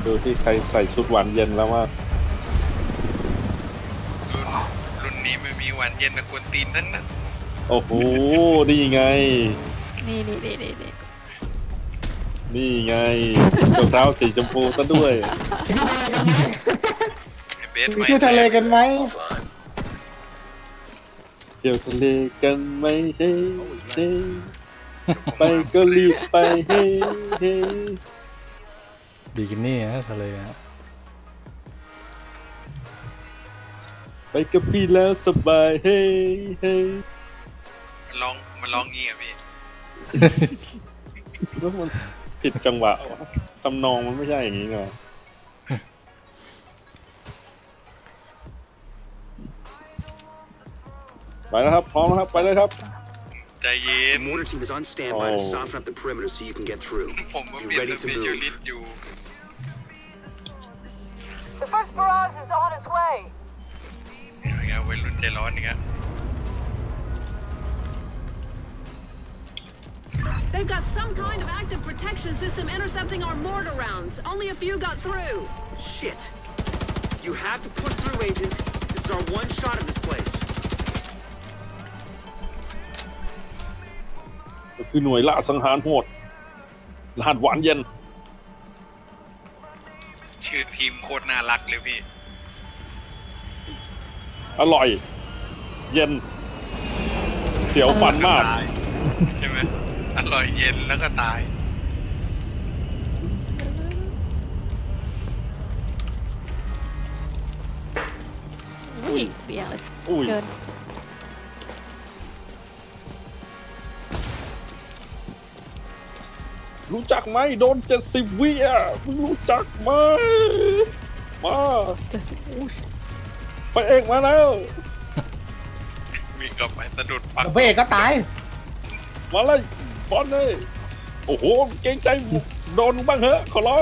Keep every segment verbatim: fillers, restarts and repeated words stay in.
ดูที่ใครใส่ชุดหวานเย็นแล้วว่ารุ่นรุ่นนี้ไม่มีหวานเย็นนะกวนตีนทั้งนั้นโอ้โหนี่ไงนี่นี่นี่นี่นี่นี่ไงรองเท้าสีชมพูซะด้วยเที่ยวทะเลกันไหมเที่ยวทะเลกันไหมเฮ้เฮ้ไปก็รีบไปเฮ้เฮ้บิกินี่ฮะทะเลฮะไปกับพี่แล้วสบายเฮ้เฮ้มันร้องมันร้องงี้อ่ะพี่แล้วมันผิดจังหวะทำนองมันไม่ใช่อย่างนี้ไงไปแล้วครับพร้อมแล้วครับไปเลยครับใจเย็น Mortar team is on standby to soften up the perimeter so you can get through. ผมมาเปลี่ยนเป็น specialist อยู่ The first barrage is on its way. อย่างเงี้ยวัยรุ่นใจร้อนอย่างเงี้ย They've got some kind of active protection system intercepting our mortar rounds. Only a few got through. Shit. You have to push through, agent. This is our one shot at this place. ก็คือหน่วยล่าสังหารโหดรหัสหวานเย็นชื่อทีมโคตรน่ารักเลยพี่อร่อยเย็นเสียวฟันมากใช่ไหมอร่อยเย็นแล้วก็ตายอุ้ยเบียร์เลยเกินรู้จักไหมโดนเจ็ดสิบวิอ่ะมึงรู้จักไหมมาเจ็ดสิบไปเอกมาแล้วมีกับไปสะดุดปักไปเอกก็ตายมาเลยบอลเลยโอ้โหเก่งใจโดนบ้างเหอะขอร้อง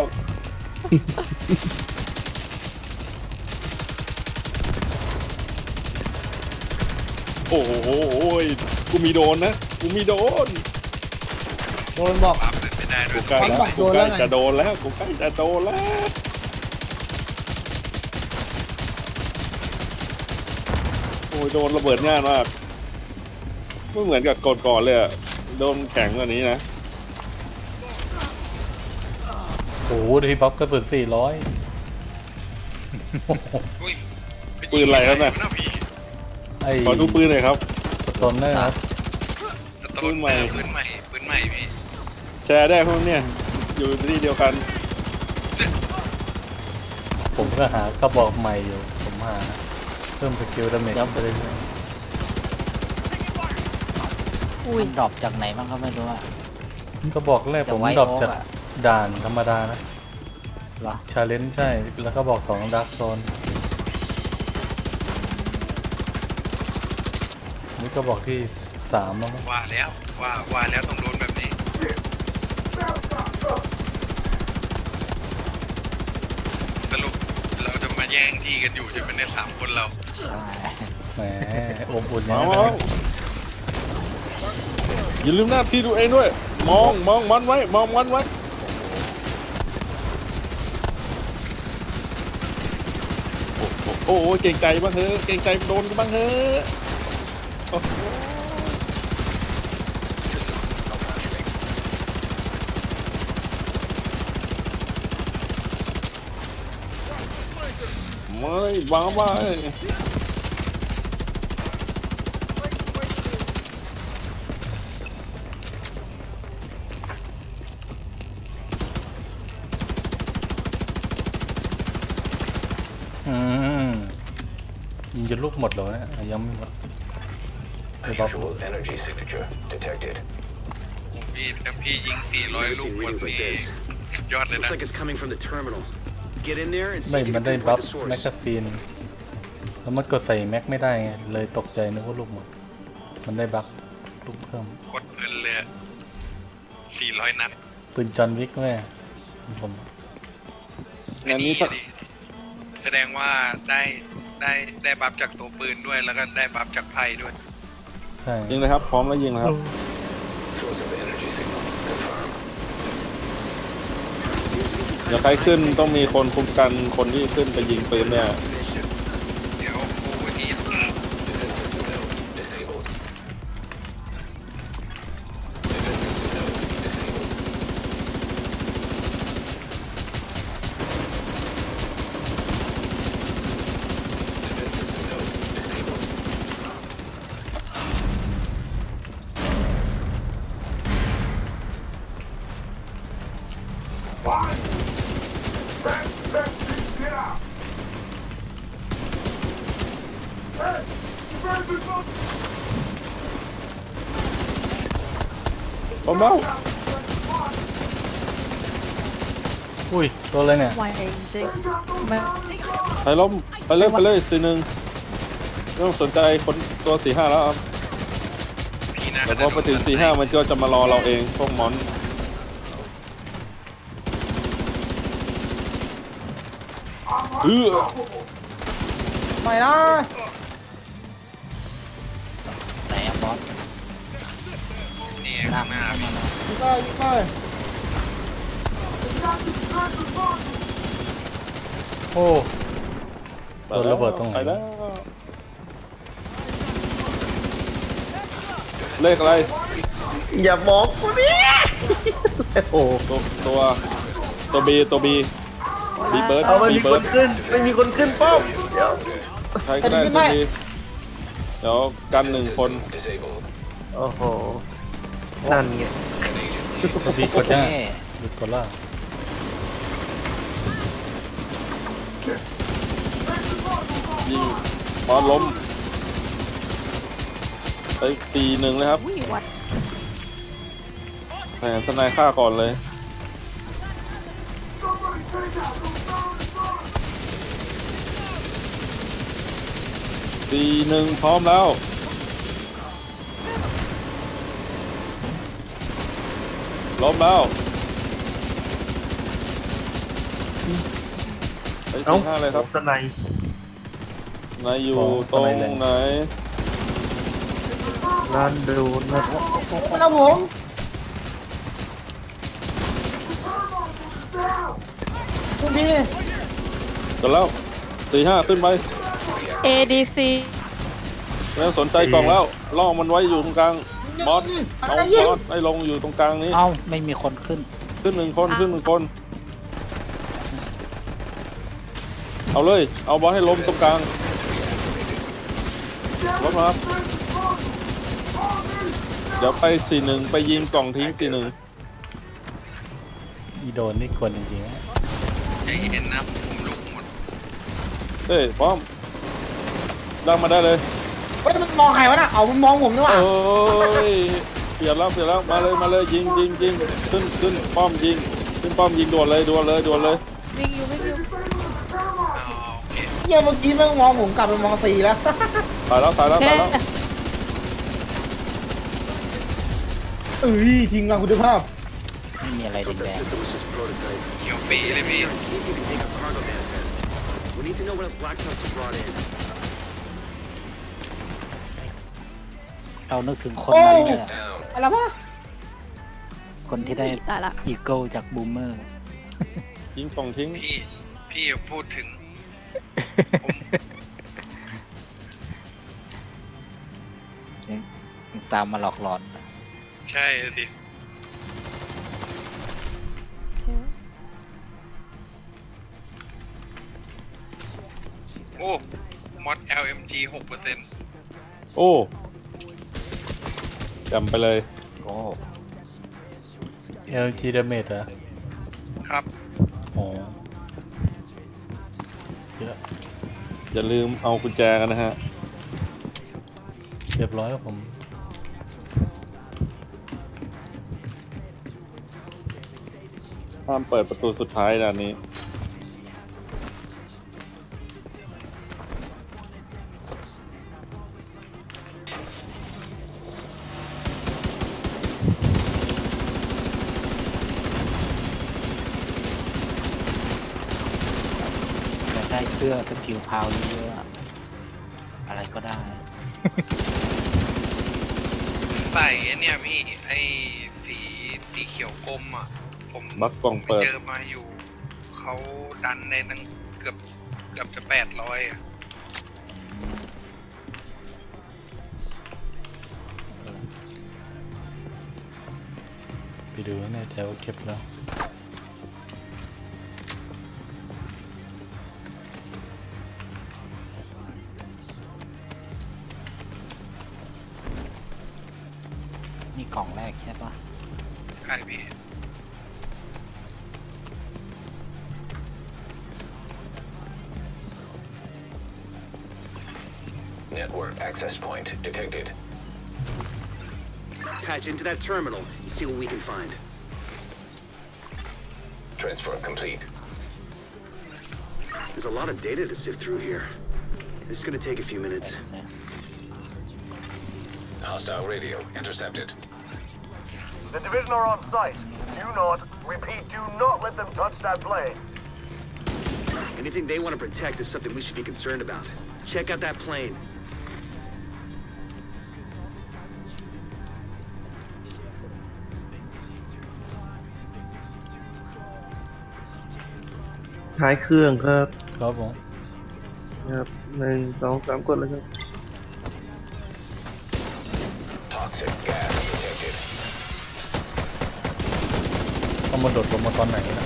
โอ้โหกูมีโดนนะกูมีโดนโดนบอกกูใกล้แล้วกูใกล้จะโดนแล้วกูใกล้จะโดนแล้วโอ้ยโดนระเบิดง่ายมากไม่เหมือนกับก่อนๆเลยอะโดนแข็งกว่านี้นะโอ้โหที่บ๊อบกระสุนสี่ร้อยปืนอะไรครับเนี่ยขอดูปืนหน่อยครับสโตนเนอร์ครับปืนใหม่ปืนใหม่ปืนใหม่พี่แชร์ได้พวกเนี่ยอยู่ที่เดียวกันผมก็หากระบอกใหม่อยู่ผมหาเพิ่มสกิลดาเมจไปเลยอุ้ยดรอปจากไหนบ้างก็ไม่รู้อ่ะกระบอกแรกผมดรอปจากด่านธรรมดานะหรอชาเลนจ์ใช่แล้วก็บอกสองดักโซนนี่ก็บอกที่สามแล้วว่าแล้วว่าว่าแล้วต้องโดนแบบนี้สรุปเราจะมาแย่งที่กันอยู่ใช่ไหมในสามคนเราแหมอบอุ่นมาอย่าลืมหน้าที่ดูเองด้วยมองมองมันไว้มองมันไว้โอ้โหเก่งใจบ้างเถอะเก่งใจโดนบ้างเถอะไม่บ้าไม่อืมยิงจนลูกหมดเลยนะยังไม่หมดพี่แต่พี่ยิงสี่ร้อยลูกหมดนี่สุดยอดเลยนะไม่มันได้บัฟแมกกาซีนแล้วมันกดใส่แม็กไม่ได้ไงเลยตกใจนึกว่าลูกหมดมันได้บัฟลูกเพิ่มกดเงินเลยสี่ร้อยนัดปืนจอนวิกแม่ผมอันนี้แสดงว่าได้ได้ได้บัฟจากตัวปืนด้วยแล้วก็ได้บัฟจากไพ่ด้วยใช่ยิงเลยครับพร้อมแล้วยิงเลยครับ Close เดี๋ยวใครขึ้นต้องมีคนคุมกันคนที่ขึ้นไปยิงปืนเนี่ยเดี๋ยวโอเวอร์ฮีทผมเล่าอุ้ยตัวอะไรเนี่ยไวจริงๆไม่ไปล้มไปเลยไปเลยสี่หนึ่งไม่ต้องสนใจคนตัวสี่ห้าแล้วครับพี่นะแต่พอไปถึงสี่ห้ามันก็จะมารอเราเองพวกมอนเออไม่นะไหนอะบอสนี่หน้าข้างหน้าเข้ามาแล้วยิงก็ยิงก็โอ้โดนระเบิดตรงไหนไปแล้วเลขอะไรอย่าบอกกูนี่โอ้ตัวตัวตัวบีตัวบีบีเบิร์ดเอาไม่บีมีคเบิร์นดขึ้นไม่มีคนขึ้นป้อมเดี๋ยวใครก็ได้ตัวบีเดี๋ยวกันหนึ่งคนโอ้โหนั่นไงตัวบีกดยังหยุดกดล่ายิงบอลล้มไปตีหนึ่งเลยครับอุ้ยวัดแหมทนายฆ่าก่อนเลยตีหนึ่งพร้อมแล้วล้มแล้วไปเอ้าตีห้าเลยครับสไนนายอยู่ตรงไหนร้านดูนะไม่นะผมคุณพี่จบแล้วตีห้าขึ้นไปเอ ดี ซีไม่ต้องสนใจกล่องแล้วล่อมันไว้อยู่ตรงกลางบอสเอาบอสไอ้ลงอยู่ตรงกลางนี้เอ้าไม่มีคนขึ้นขึ้นหนึ่งคนขึ้นหนึ่งคนเอาเลยเอาบอสให้ล้มตรงกลางล้มครับเดี๋ยวไปสี่หนึ่งไปยิงกล่องทิ้งสี่หนึ่งอีโดนนี่กวนจริงๆนะใจเย็นนะผมลุกหมดเฮ้ยพร้อมดังมาได้เลยเฮ้ยมันมองใครวะน่ะเอามันมองผมด้วยว่ะโอ้ยเปลี่ยนแล้วเปลี่ยนแล้วมาเลยมาเลยยิงยิงยิงขึ้นขึ้นป้อมยิงขึ้นป้อมยิงด่วนเลยด่วนเลยด่วนเลยวิ่งอยู่วิ่งอยู่อ๋อโอเคเหี้ยเมื่อกี้แม่งมองผมกลับไปมองสีแล้วตายแล้วตายแล้วเอ๊ตายแล้วะเอ้ยทิ้งมาคุณภาพไม่มีอะไรแดงเขียวปีเลยพี่ Can't even take a cargo manifest. We need to know what else Black Tusk brought in. ๆเรานึกถึงคนโอ้นั้นเลยอะอะไรวะคนที่ได้ตายละอีเกิลจากบูมเมอร์ยิงกล่องทิ้งพี่พี่พูดถึงผมตามมาหลอกหลอนใช่ดิ โอ้มอด แอล เอ็ม จี หกเปอร์เซ็นต์โอ้จำไปเลยโอ้เอลจีดาเมจอะครับโอ้เยอะอย่าลืมเอากุญแจกันนะฮะเรียบร้อยครับผมห้ามเปิดประตูสุดท้ายด้านนี้จะได้เสื้อสกิลพาวเยอะๆอะไรก็ได้ใส่ไอ้เนี่ยพี่ไอ้สีสีเขียวกลมอ่ะ ผมบักกล่องไปเปิดเจอมาอยู่เขาดันในตั้งเกือบเกือบจะแปดร้อยอ่ะไปดูแน่ใจว่าเก็บแล้วมีกล่องแรกใช่ปะใช่พี่ Network access point detected. Patch into that terminal and see what we can find. Transfer complete. There's a lot of data to sift through here. This is gonna take a few minutes. Hostile radio intercepted. The division are on site. Do not, repeat, do not let them touch that plane. Anything they want to protect is something we should be concerned about. Check out that plane. ท้ายเครื่องครับครับผมครับหนึ่งสองสามกดเลยครับ Toxic gas detected. ต้องมาโดดลงมาตอนไหนนะ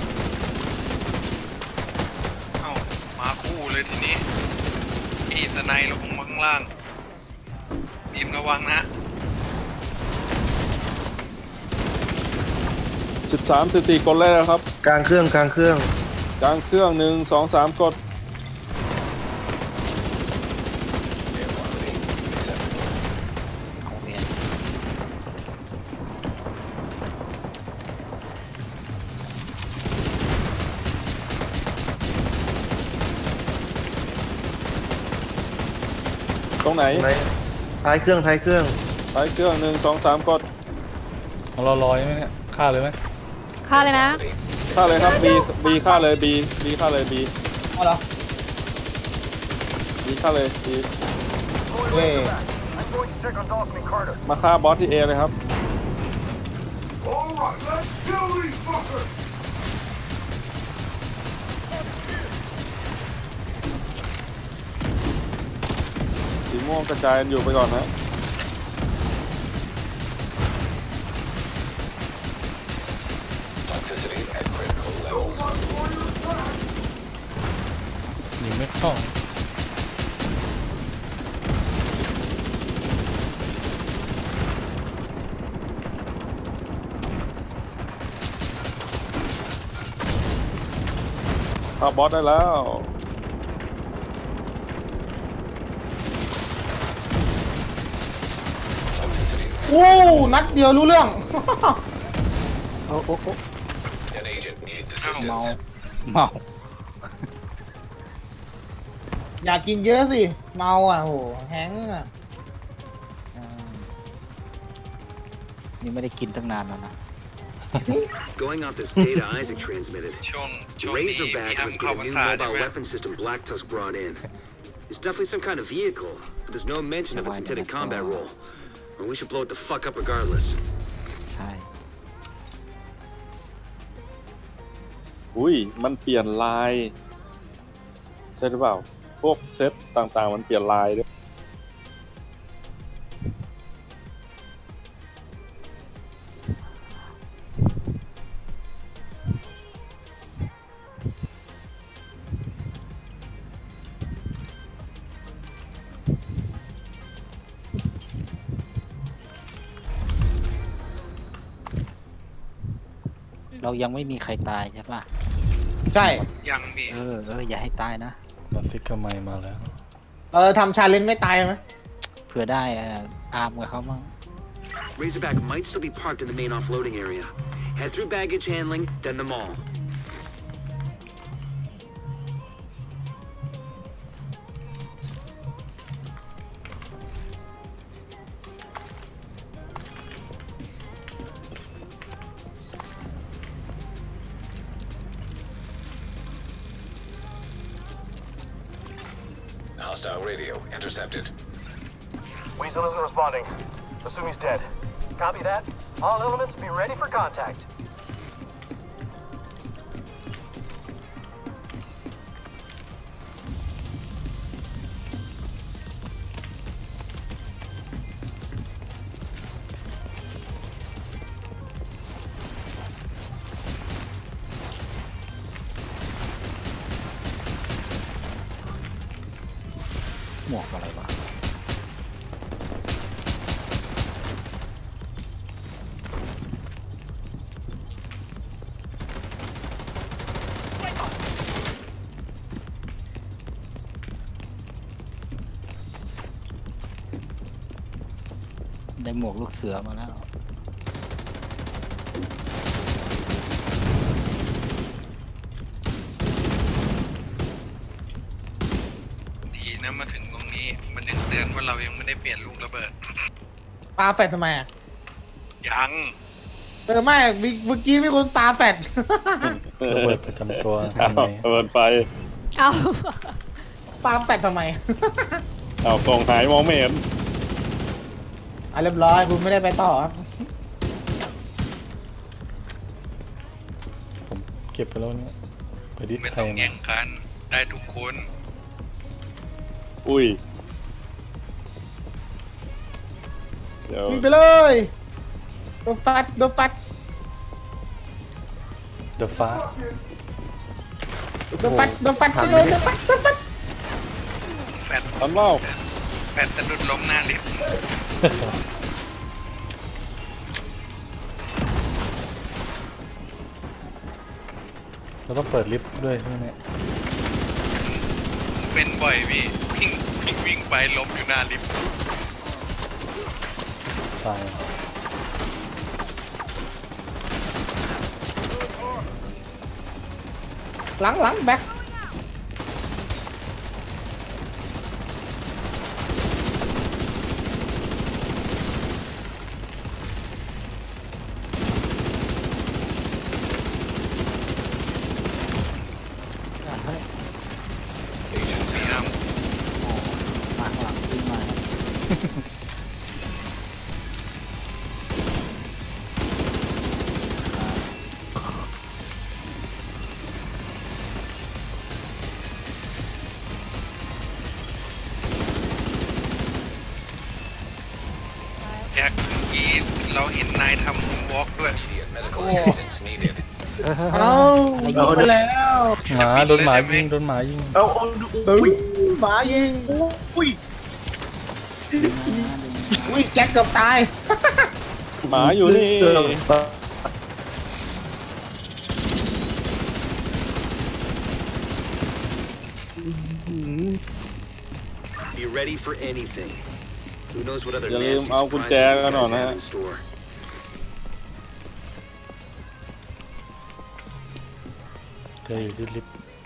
เอ้ามาคู่เลยทีนี้อีสไนลงมาข้างล่างบีมระวังนะสิบสามสิบสี่กดเลยนะครับกลางเครื่องกลางเครื่องกลางเครื่องหนึ่งสองสามกดตรงไหนท้ายเครื่องท้ายเครื่องท้ายเครื่องหนึ่งสองสามกดของเราลอยไหมเนี่ยฆ่าเลยไหมฆ่าเลยนะฆ่าเลยครับ B B ฆ่าเลย B B ฆ่าเลย B เอาเหรอ B ฆ่าเลย B เฮ้ย I'm going to check on Dawson and Carter. มาฆ่าบอสที่ A เลยครับ All right, let's kill these fuckers. สีม่วงกระจายอยู่ไปก่อนนะ Toxicity at critical levels. ยิงไม่เข้าฆ่าบอสได้แล้วโอ้นัดเดียวรู้เรื่องโอ้โอ้โอ้ An agent needs เมา assistance. เมาอยากกินเยอะสิ เมาอ่ะโหแฮงก์อ่ะอืมนี่ไม่ได้กินตั้งนานแล้วนะ Going off this data Isaac transmitted. ช่วงช่วงนี้ Razorback พี่ must ทำ be เข้า the พรร new ษาใช่ mobile ไหม weapon system Black Tusk brought in. It's definitely some kind of vehicle, but there's no mention of its intended combat role. And we should blow it the fuck up regardless. ใช่อุ้ยมันเปลี่ยนลายใช่หรือเปล่าพวกเซตต่างๆมันเปลี่ยนลายด้วยเรายังไม่มีใครตายใช่ปะใช่ยังมีเออเอออย่าให้ตายนะมาซิกกไมมาแล้วเออทำชาเลนจ์ไม่ตายไหมเผื่อได้เอ่ออาร์มกับเขามั่ง Razorback might still be parked in the main offloading area. Head through baggage handling, then the mall. Hostile radio intercepted. Weasel isn't responding. Assume he's dead. Copy that. All elements be ready for contact. หมวกอะไรวะได้หมวกลูกเสือมาแล้วดีนะมาถึงตรงนี้มันยังเตือนว่าเรายังไม่ได้เปลี่ยนลูกระเบิดปาแฟดทำไมอ่ะยังเออไม่เมื่อกี้มีคนปาแฟดระเบิดประจำตัวเอาทำไงเปิดไปเอาปาแฟดทำไมเอากล่องหายมองไม่เห็นอ่ะเรียบร้อยคุณไม่ได้ไปต่อครับผมเก็บไปแล้วเนี่ยไปดิสไม่ไทต้องยแย่งกันได้ทุกคนอุ้ยเดี๋ยววิ่งไปเลยโดนฟัดโดนฟัดเดอะฟ้าโดนฟัดโดนฟัดไปเลยโดนฟัดโดนฟัดแฟดทำเล่าแฟดสะดุดล้มหน้าลิฟต์เราต้องเปิดลิฟต์ด้วยใช่ไหมเนี่ยเป็นบ่อยพี่วิ่งวิ่งวิ่งไปล้มอยู่หน้าลิฟต์ตายหลังหลังแบ็คพยายามมาข้างหลังขึ้นมาแจ็คเมื่อกี้เราเห็นนายทำมูนวอล์กด้วยเอาอะไรโดนไปแล้วหมาโดนหมายิงโดนหมายิงเอาเอาอุ้ยหมายิงอุ้ยอุ้ยแจ็คเกือบตายหมาอยู่นี่ Be ready for anything. Who knows what other อย่าลืม nasty เอากุญแจ surprises กัน you หน่อย guys นะ have ฮะ in store. เจออยู่ที่ลิฟต์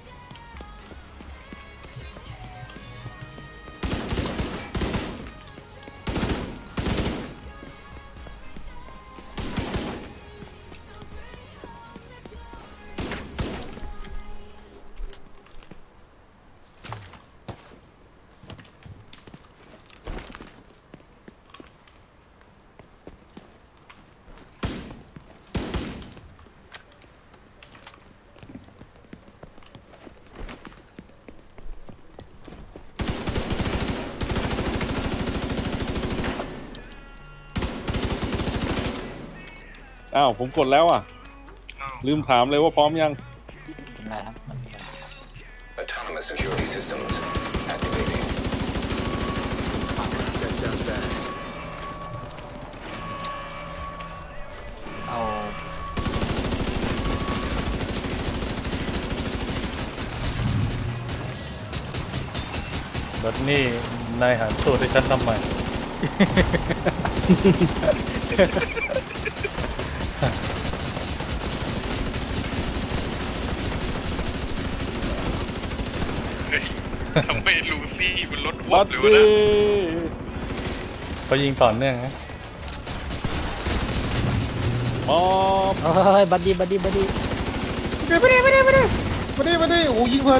อ้าวผมกดแล้วอ่ะอ้าวลืมถามเลยว่าพร้อมยังเป็นไรครับมันเป็นไร Autonomous security systems activating. That sounds bad. เอาบัดนี่นายหันสูตรให้ฉันทำไมเฮ้ยทำไมลูซี่มันลดวบับดเลยวะดี้นะเขายิงต่อเนื่องนะมอบเฮ้ยบัดดี้บัดดี้บัดดี้เดี๋ยวไม่ได้ไม่ได้ไม่ได้ไม่ได้ไม่ได้โอ้ยิงเพลิน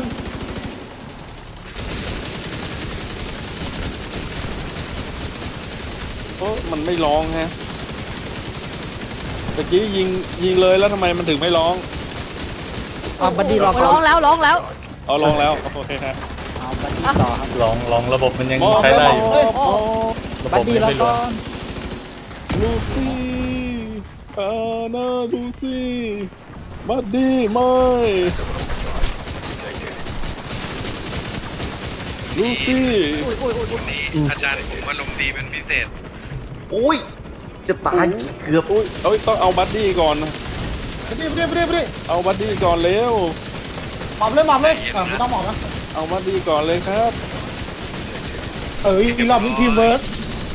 โอ้มันไม่ร้องฮะตะกี้ยิงยิงเลยแล้วทำไมมันถึงไม่ร้องเอาบัดดี้รอก่ร้อองนแล้วร้องแล้วเอาร้องแล้วโอเคฮะเอาบัดดี้ต่อครับลองลองระบบมันยังมอบใช้ได้อยู่มอบมอบระบับดบดี้มันรอไม่รวก่อมนลูซี่อานาลูซี่บัดดี้ไม่ลูซี่นี่อาจารย์ผมอารมณ์ดีเป็นพิเศษโอ้ยจะตายเกือบอุ้ยเอ้ยต้องเอาบัดดี้ก่อนนะไปดิไปดิไปดิไปดิเอาบัดดี้ก่อนเร็วหมอบเลยหมอบเลยเออไม่ต้องหมอบนะเอาบัดดี้ก่อนเลยครับเอ้ยรอบนี้ทีมเวิร์ก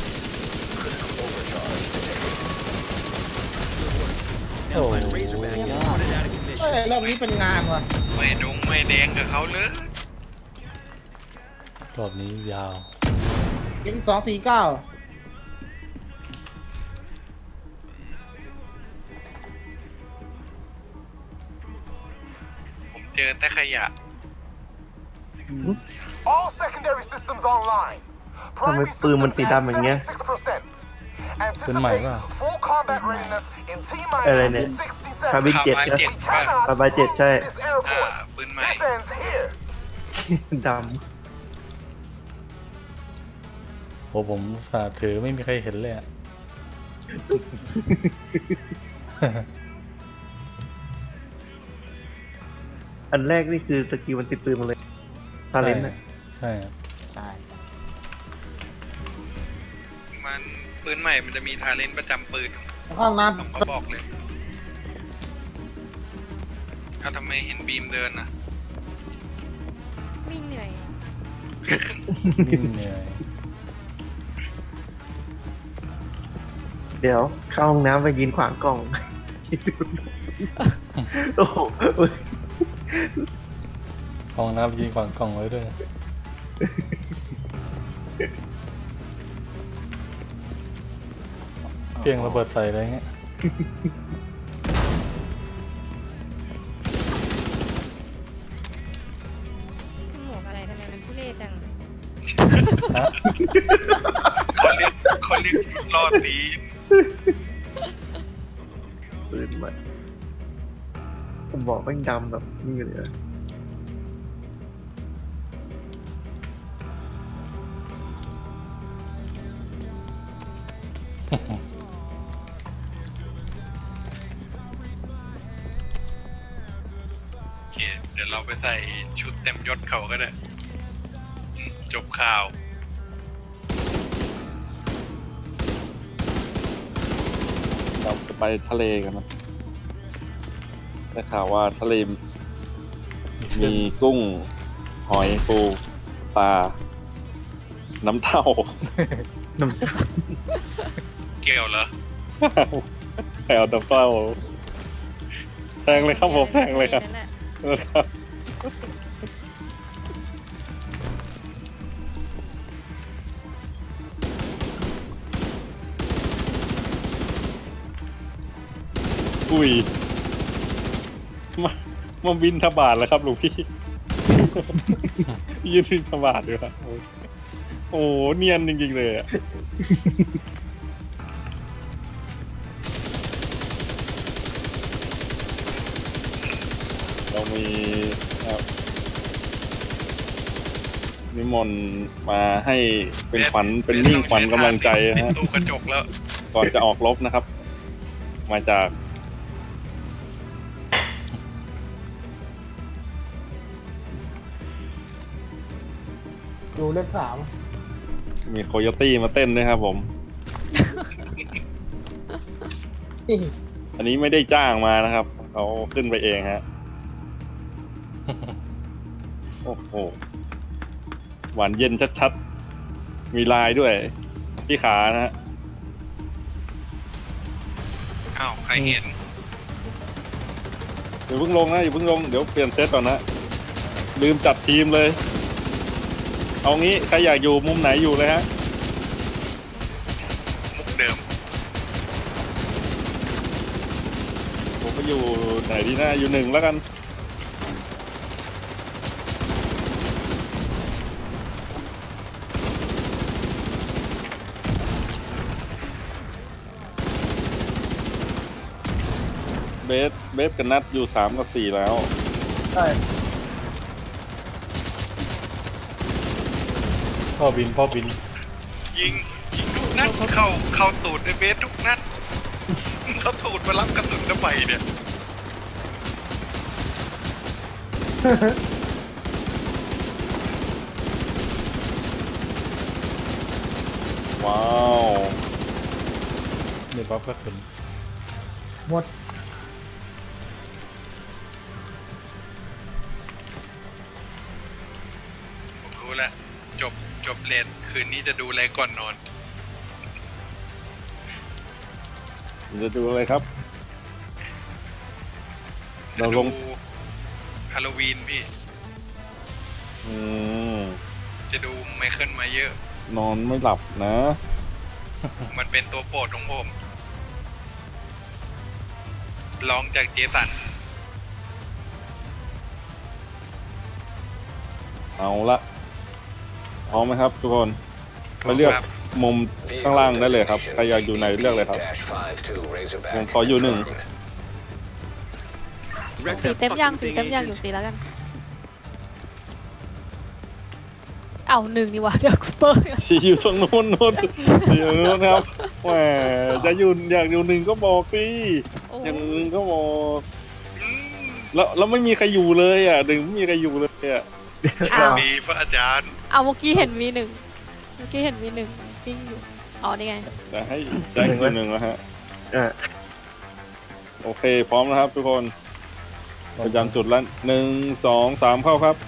โอ้โหเอ้ยรอบนี้เป็นงานว่ะไม่ดงไม่แดงกับเขาเลยรอบนี้ยาวเอ็มสองสี่เก้าผมเจอแต่ขยะ All secondary systems online. ทำไมปืนมันสีดำอย่างเงี้ยปืนใหม่ป่ะ Full combat readiness in T อะไรเนี่ย คาบินเจ็ดคาใช่บินเจ็ดป่ะคาบินเจ็ดใช่อ่าปืนใหม่ This ends here. ดโอ้ผมสาถือไม่มีใครเห็นเลยอะำอันแรกนี่คือสกิลมันติดปืนมาเลยทาเลนต์นะใช่อะใช่มันปืนใหม่มันจะมีทาเลนต์ประจำปืนห้องน้ผมก็บอกเลยเอาทำไมเห็นบีมเดินนะวิ่งเหนื่อยนิ่มเหนื่อยเดี๋ยวเข้าห้องน้ำไปยืนขวางกล่อง โอ้โหกองน้ำยิงฝังกล่องไว้ด้วยเพียงระเบิดใส่อะไรเงี้ยหมวกอะไรทำไมมันทุเรศจังฮะคนเรียกคนเรียกรอตีนปืนมันผมบอกแม่งดำแบบนี่เลยอะโอเค เดี๋ยวเราไปใส่ชุดเต็มยศเขาก็ได้อืมจบข่าวเราจะไปทะเลกันนะได้ข่าวว่าทะเลมีกุ้ง หอยปูปลา น้ำเต้าน้ำตาเกี่ยวเหรอแถวน้ำเต้าแทงเลยครับผมแทงเลยครับนั่นแหละเออครับอุ้ยมามาบินทบาทแล้วครับหลวงพี่ ยืนบินทบาทด้วยครับโอ้โหเนียนจริงๆเลยอะเรามีครับนิมนต์มาให้เป็นขวัญเป็นมิ่งขวัญกำลังใจติดฮะตู้กระจกแล้วก่อนจะออกรบนะครับ มาจากดูเลขสามมีโคโยตี้มาเต้นด้วยครับผม อันนี้ไม่ได้จ้างมานะครับ เขาขึ้นไปเองฮะ โอ้โห หวานเย็นชัดๆ มีลายด้วย ที่ขานะฮะอ้าว ใครเห็นอย่าเพิ่งลงนะอย่าเพิ่งลง เดี๋ยวเปลี่ยนเซตก่อนนะ ลืมจัดทีมเลย เอางี้ใครอยากอยู่มุมไหนอยู่เลยฮะมุกเดิมผมไปอยู่ไหนดีนะอยู่หนึ่งแล้วกัน เบสเบสกับนัดอยู่สามกับสี่แล้วใช่พ่อบินพ่อบินยิง ยิงทุกนัด เข้า เข้าตูดในเบสทุกนัด เขาตูดมารับกระสุนทำไมเนี่ยเก๊อกกระสุนหมดผมรู้แล้วจบจบเลนคืนนี้จะดูอะไรก่อนนอนจะดูอะไรครับ เราลงฮาโลวีนพี่อืมจะดูไมเคิลมาเยอะนอนไม่หลับนะมันเป็นตัวโปรดของผมลองจากเจสันเอาละพร้อมไหมครับทุกคนมาเลือกมุมข้างล่างได้เลยครับใครอยากอยู่ไหนเลือกเลยครับผมขออยู่หนึ่งสีเต็มยังสีเต็มยังอยู่สีแล้วกันเอาหนึ่งนี่วะเดี๋ยวกูเปิดสีอยู่ตรงโน้นโน้นสีอยู่โน้นครับแหมจะอยู่อยากอยู่หนึ่งก็บอกสิอย่างหนึ่งก็บอกแล้วแล้วไม่มีใครอยู่เลยอ่ะหนึ่งไม่มีใครอยู่เลยอ่ะมีพระอาจารย์เอาเมื่อกี้เห็นมีหนึ่งเมื่อกี้เห็นมีหนึ่งปิ้งอยู่อ๋อนี่ไงจะให้แจ็คอยู่หนึ่งแล้วฮะโอเคพร้อมนะครับทุกคนประจำจุดแล้วหนึ่งสองสามเข้าครับ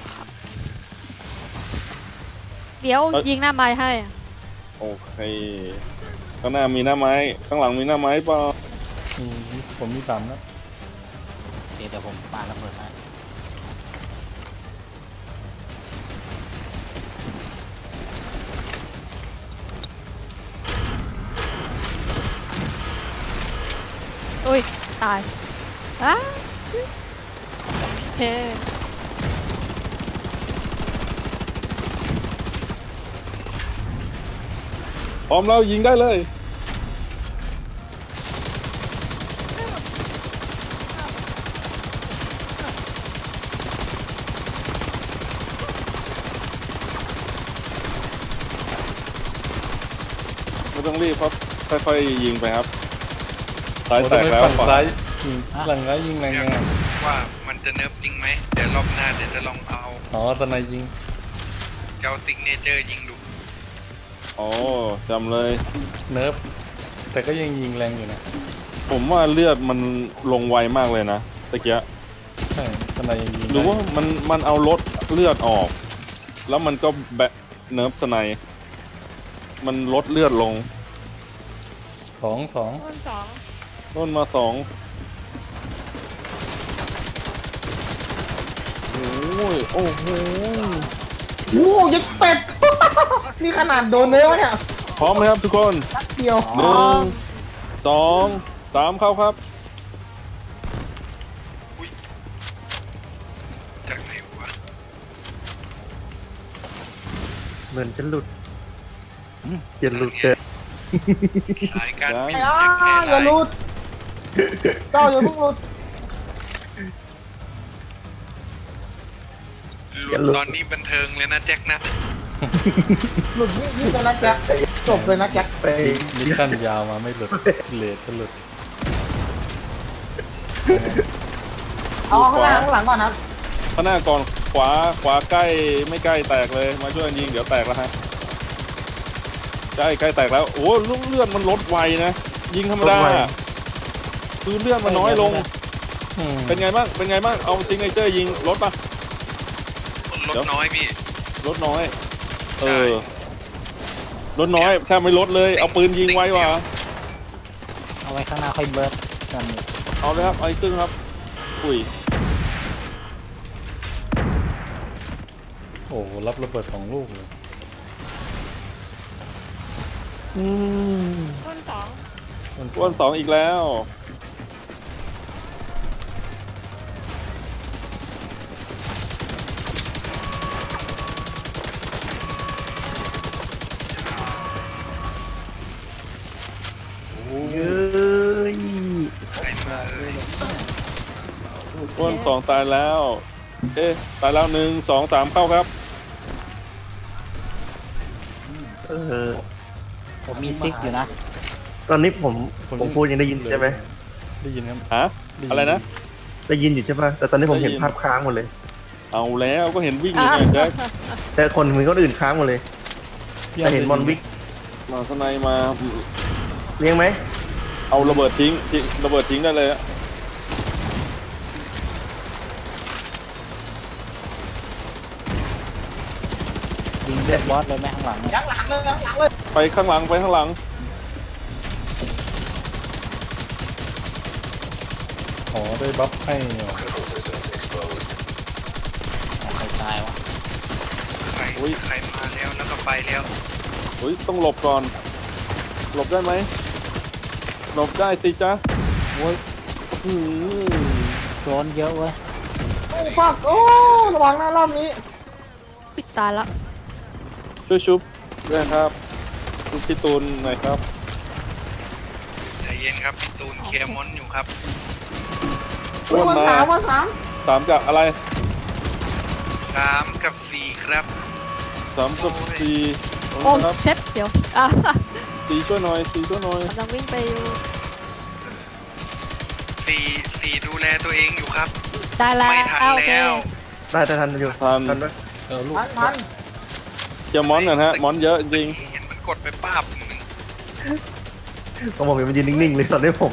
เดี๋ยวยิงหน้าไม้ให้โอเคข้างหน้ามีหน้าไม้ข้างหลังมีหน้าไม้เปล่าอืมผมมีสามนะเดี๋ยวเดี๋ยวผมปาระเบิดให้อุ้ยตายอ้าโอเคพร้อมแล้วยิงได้เลยไม่ต้องรีบครับค่อยๆยิงไปครับซ้ายแตกแล้วฝั่งซ้ายยิงหลังซ้ายยิงแรงยังไงว่ามันจะเนิร์ฟจริงไหมเดี๋ยวรอบหน้าเดี๋ยวจะลองเอาอ๋อตอนไหนยิงเจ้าซิกเนเจอร์ยิงดูอ๋อจำเลยเนิร์ฟแต่ก็ยังยิงแรงอยู่นะผมว่าเลือดมันลงไวมากเลยนะตะเกียใช่ตอนไหนยังยิงหรือว่ามันมันเอาลดเลือดออก แล้วมันก็แบะเนิร์ฟสไนมันลดเลือดลงสองสองต้นสองต้นมาสองโอ้ยโอ้โหโอ้ยยัดเป็ด นี่ขนาดโดนเนื้อเนี่ยพร้อมไหมครับทุกคนนัดเดียวหนึ่งสองสามเข้าครับจากไหนวะเหมือนจะหลุดจะหลุดเกินสายการบินอ้าแอร์อย่าไลหลุน์ดเจ้าอย่าเพิ่งหลุดหลุดตอนนี้บันเทิงเลยนะแจ็คนะหลุดนี่จะนะแจ็คจบเลยนะแจ็คไปมิชชั่นยาวมาไม่หลุดเลทจะหลุดเอาข้างหน้าข้างหลังก่อนครับข้างหน้าก่อนขวาขวาใกล้ไม่ใกล้แตกเลยมาช่วยยิงเดี๋ยวแตกแล้วฮะใกล้ใกล้แตกแล้วโอ้ลูกเลือดมันลดไวนะยิงธรรมดาคือเลือดมันน้อยลงอืมเป็นไงบ้างเป็นไงบ้างเอาซิงเกิลยิงลดปะลดน้อยพี่ลดน้อยเออลดน้อยแค่ไม่ลดเลยเอาปืนยิงไว้ว่ะเอาไว้ข้างหน้าค่อยเบิร์ดกันเอาเลยครับไอ้ตึ้งครับอุ้ยโอ้โหรับระเบิดสองลูกเลยต้นสองอ้วนสองอีกแล้วเย้ยใครมาเอ่ยอ้วนสองตายแล้วเอ๊ะตายแล้วหนึ่งสองสามเข้าครับเออผมมีซิกอยู่นะตอนนี้ผมผมพูดยังได้ยินใช่ไหมได้ยินครับฮะอะไรนะได้ยินอยู่ใช่ป่ะแต่ตอนนี้ผมเห็นได้ยินภาพค้างหมดเลยเอาแล้วก็เห็นวิ่งอยู่ไงแจ็คแต่คนมือคนอื่นค้างหมดเลยแต่เห็นมอนวิ่งมาข้างในมาเลี้ยงไหมเอาระเบิดทิ้งทิ้งระเบิดทิ้งได้เลยฮะยิงเลือดบอสเลยไหมข้างหลังยังหลังเลยยังหลังเลยไปข้างหลังไปข้างหลังอ๋อได้บัฟให้ใครตายวะใครใครมาแล้วแล้วก็ไปแล้วอุ้ยต้องหลบก่อนหลบได้ไหมหลบได้สิจ๊ะโอ้ยอืมโดนเยอะเว้ยโอ้ฟักโอ้ระวังนะรอบนี้ปิดตายละช่วยชุบด้วยครับชุบพี่ตูนหน่อยครับใจเย็นครับพี่ตูนเคลียร์มอนอยู่ครับอ้วนวันมาสามวันสามสามกับอะไรสามกับสี่ครับสามกับสี่โอ้ครับเช็ดเดี๋ยวอ่ะสี่ช่วยหน่อยสี่ช่วยหน่อยกำลังวิ่งไปอยู่สี่สี่ดูแลตัวเองอยู่ครับได้แล้วไม่ทันอ่ะโอเคแล้วได้แต่ทันอยู่ทันทันไหมเออลูกพันพันเกี่ยวมอนกันฮะมอนเยอะจริงเห็นมันกดไปป้าบหนึ่งต้องบอกมันยืนนิ่งๆเลยตอนนี้ผม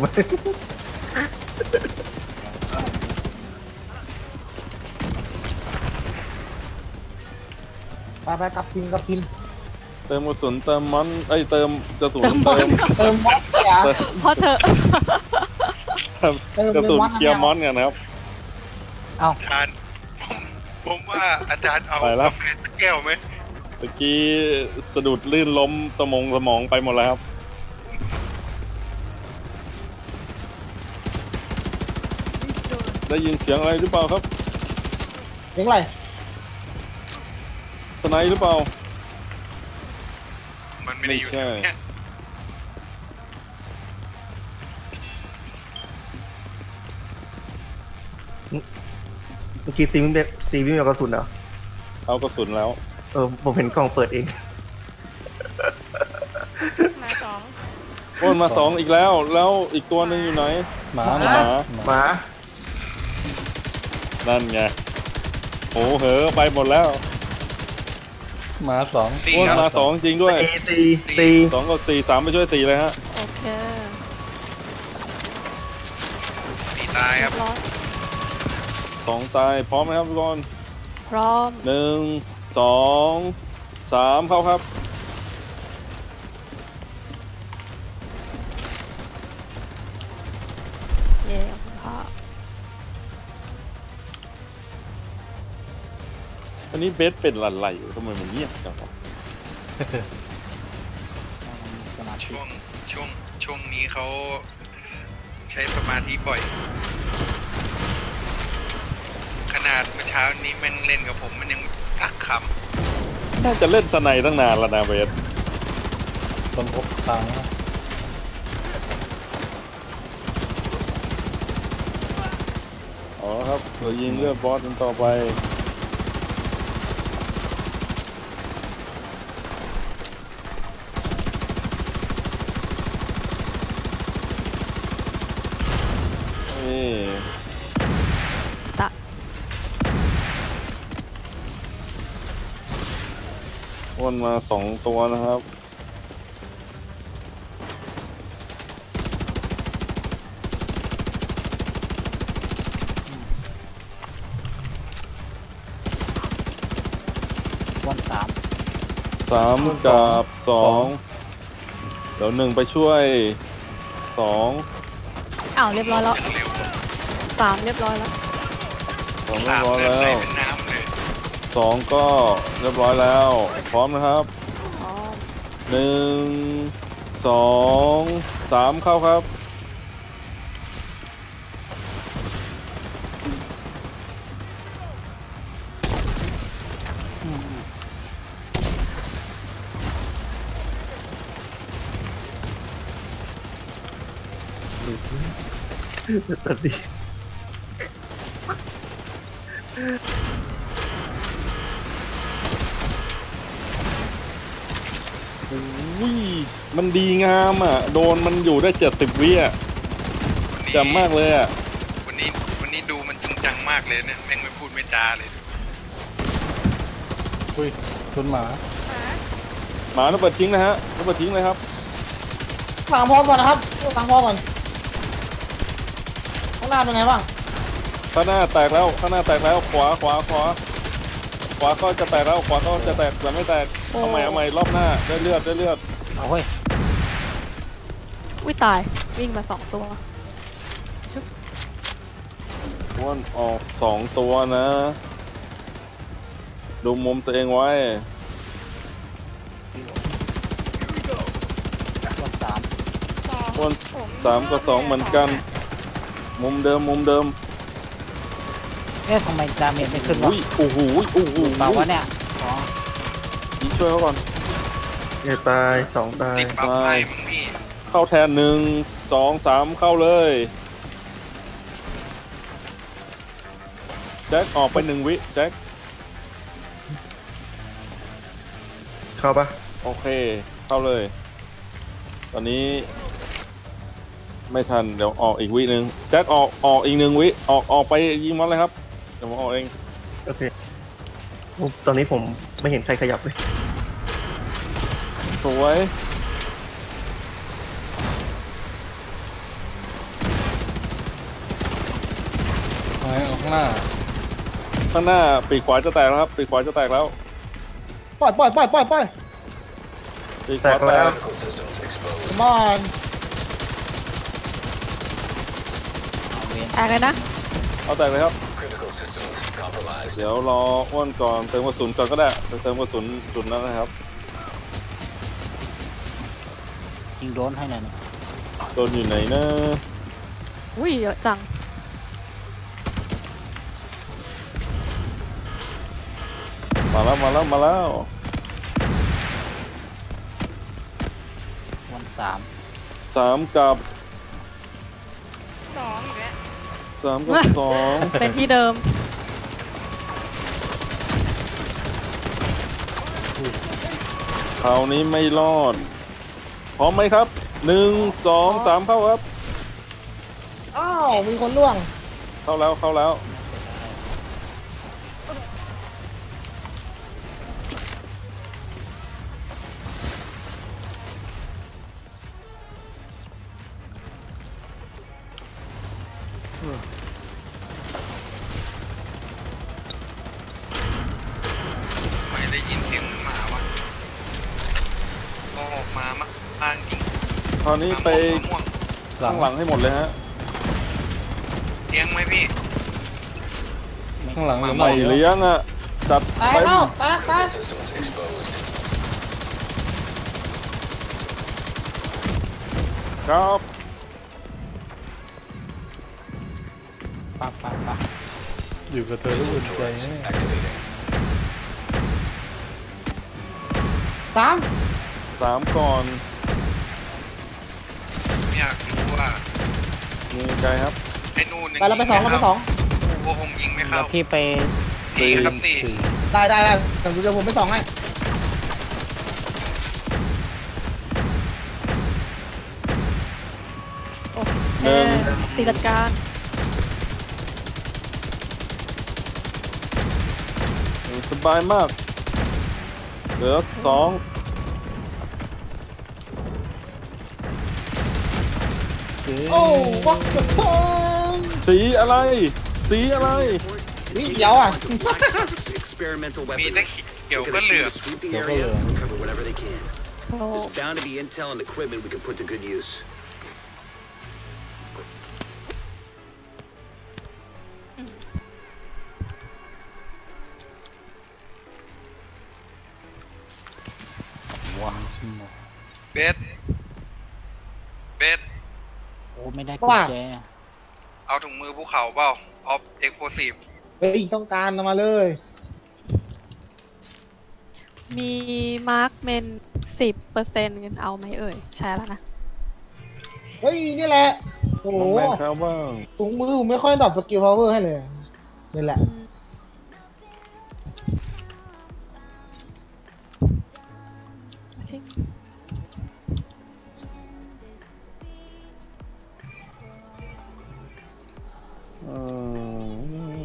ไปไปกลับพินกลับพินเติมกระสุนเติมมอนเอ้ยเติมกระสุนเติมมอนเติมเติมมอสเนี่ยพอเถอะเติมกระสุนมอสเคลียร์มอนกันนะครับอาจารย์ผมผมว่าอาจารย์เอาไปแล้วกาแฟสักแก้วไหมเมื่อกี้สะดุดลื่นล้มสมองสมองไปหมดแล้วครับได้ยินเสียงอะไรหรือเปล่าครับเลี้ยงอะไรสไนด์หรือเปล่ามันไม่ได้อยู่แถวเนี้ยเมื่อกี้ซีวิ่งแบบซีวิ่งเอากระสุนเหรอเอากระสุนแล้วเออผมเห็นกล่องเปิดเองมาสองโอนมาสองอีกแล้วแล้วอีกตัวหนึ่งอยู่ไหนหมาหหมามาหมานั่นไงโอ้เหอไปหมดแล้วหมาสองสี่โอนครับมาสองจริงด้วยซีซีซีสองกับสี่สามไปช่วยสี่เลยฮะโอเคสี่ตายครับร้อยสองตายพร้อมไหมครับทุกคนพร้อมหนึ่งสองสามเข้าครับเย่ขอบคุณค่ะอันนี้เบสเป็นหลั่นๆอยู่ทำไมมันเงียบจังวะสมาชิกช่วงช่วงช่วงนี้เขาใช้สมาธิบ่อย ขนาดเมื่อเช้านี้แม่งเล่นกับผมมันยังทักคน่าจะเล่นสไนตั้งนานแล้วนะเบสคนพบทางนะอ๋อครับเรายิงเลือดบอสกันต่อไปนี่ตะวนมาสองตัวนะครับวันสามสามกับสองเดี๋ยวหนึ่งไปช่วยสองอ้าวเรียบร้อยแล้วำเร็วสามเรียบร้อยแล้วสองเรียสาบมร้อยเลือดไหลแล้วเป็นน้ำเลยสองก็เรียบร้อยแล้ว พร้อมนะครับพร้อมหนึ่งสองสามเข้าครับตัดดีอุ้ยมันดีงามอ่ะ โดนมันอยู่ได้เจ็ดสิบวิอ่ะวันนี้จำมากเลยอ่ะวันนี้วันนี้ดูมันจริงจังมากเลยเนี่ยแม่งไม่พูดไม่จาเลยอุ้ยชนหมาหมาต้องเปิดทิ้งนะฮะต้องเปิดทิ้งเลยครับฟังพร้อมก่อนนะครับฟังพร้อมก่อนข้างหน้าเป็นไงบ้างข้างหน้าแตกแล้วข้างหน้าแตกแล้วขวาขวาขวาขวาก็จะแตกแล้วขวาก็จะแตกแต่ไม่แตกเอาใหม่เอาใหม่รอบหน้าได้เลือดได้เลือดเอาเฮ้ยอุ้ยตายวิ่งมาสองตัวอ้วนออกสองตัวนะ ดูมุมตัวเองไว้วันสามอ้วนสามกับสองเหมือนกัน มุมเดิมมุมเดิมเอ๊ะทำไมดาเมจไม่ขึ้นวะอุ้ยโอ้โหโอ้โหเปล่าวะเนี่ยอ๋อยิงช่วยเขาก่อนเนี่ยตายสองตายติดบัฟไปมึงพี่เข้าแทนหนึ่งสองสามเข้าเลยแจ็คออกไปหนึ่งวิแจ็คเข้าปะโอเคเข้าเลย ตอนนี้ ไม่ทันเดี๋ยวออกอีกวิหนึ่งแจ็คออกออกอีกหนึ่งวิออกออกไปยิงมันเลยครับเดี๋ยวผมออกเองโอเคผมตอนนี้ผมไม่เห็นใครขยับเลยสวยไปออกข้างหน้าข้างหน้าปีกขวาจะแตกแล้วครับปีกขวาจะแตกแล้วปล่อยปล่อยปล่อยปล่อยปล่อยปีกขแตวาก แตแล้วกมอนเอาเวนแตกเลยนะเอาแตกเลยครับเดี๋ยวรออ้วนก่อนเติมกระสุนก่อนก็ได้ไปเติมกระสุนจุดนั้นนะครับยิงโดนให้หน่อยนะโดนอยู่ไหนนะอุ้ยเยอะจังมาแล้วมาแล้วมาแล้ววันสามสามกับสองอีกแล้วสามกับสองเป็นที่เดิมคราวนี้ไม่รอดพร้อมไหมครับหนึ่งสองสามเข้าครับอ้าวมีคนล่วงเข้าแล้วเข้าแล้วไม่ได้ยินเสียงหมาวะก็ออกมามาทางจริงคราวนี้ไปม่วงหลัข้าง งหลังให้หมดเลยฮะเลี้ยงไหมพี่ข้างหลังไม่เยอะเลี้ยงอ่ะจัดตายไปแล้วตายตายครับปั๊บปั๊บปั๊บอยู่กับเธอแล้วอุ่นใจแน่สามสามก่อนอยากรู้ว่ามีไกลครับไอ้นู่นไปแล้วไปสองแล้วไปสองโอ้ผมยิงไม่แล้เข้าวพี่ไปสี่ครับสี่สี่ได้ได้ได้แต่เดี๋ยวผมไปสองให้โอเคตีลังกาสบายมากเหลือสองโอ้วักกระทงสีอะไร สีอะไรวิเดี๋ยวอ่ะ Experimental มี weapons. แต่เขียวก็เหลือง Sweep the เดี๋ยวก็เห area ลือง and cover whatever they can. โอ้ There's bound to be intel and equipment we can put to good use. วันสมองเบสเบสโอ้ไม่ได้กุญแจเอาถุงมือภูเขาเปล่าออฟเอ็กโพซีฟเฮ้ยต้องการเอามาเลยมีมาร์คเมนสิบเปอร์เซ็นต์เอาไหมเอ่ย ใช่แล้วนะเฮ้ยนี่แหละโอ้โหน้องแม่ครับบ้างถุงมือผมไม่ค่อยดรอปสกิลพาวเวอร์ให้เลยนี่แหละชิงอืม